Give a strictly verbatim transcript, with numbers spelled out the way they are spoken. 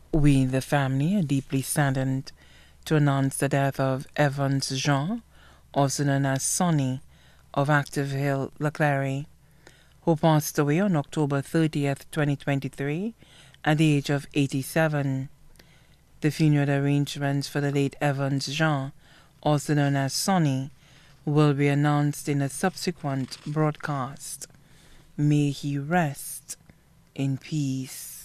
We, the family, are deeply saddened to announce the death of Evans Jean, also known as Sonny, of Active Hill, Leclerc, who passed away on October thirtieth, twenty twenty-three, at the age of eighty-seven. The funeral arrangements for the late Evans Jean, also known as Sonny, will be announced in a subsequent broadcast. May he rest in peace.